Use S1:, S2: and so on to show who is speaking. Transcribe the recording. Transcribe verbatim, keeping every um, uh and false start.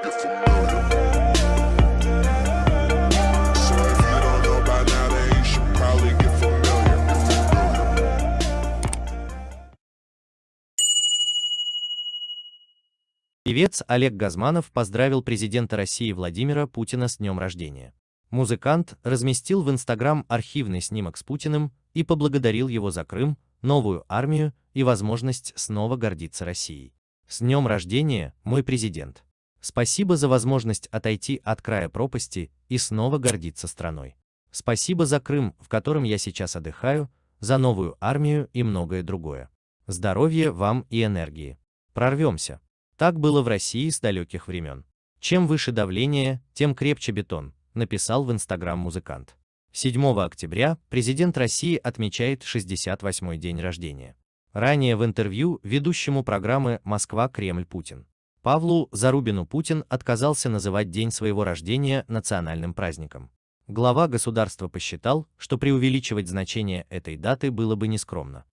S1: get familiar. So if you don't know by now, then you should probably get familiar.
S2: Певец Олег Газманов поздравил президента России Владимира Путина с днем рождения. Музыкант разместил в Инстаграм архивный снимок с Путиным и поблагодарил его за Крым, новую армию и возможность снова гордиться Россией. С днем рождения, мой президент! Спасибо за возможность отойти от края пропасти и снова гордиться страной. Спасибо за Крым, в котором я сейчас отдыхаю, за новую армию и многое другое. Здоровья вам и энергии. Прорвемся. Так было в России с далеких времен. Чем выше давление, тем крепче бетон, написал в Инстаграм музыкант. седьмого октября президент России отмечает шестьдесят восьмой день рождения. Ранее в интервью ведущему программы «Москва-Кремль Путин» Павлу Зарубину Путин отказался называть день своего рождения национальным праздником. Глава государства посчитал, что преувеличивать значение этой даты было бы нескромно.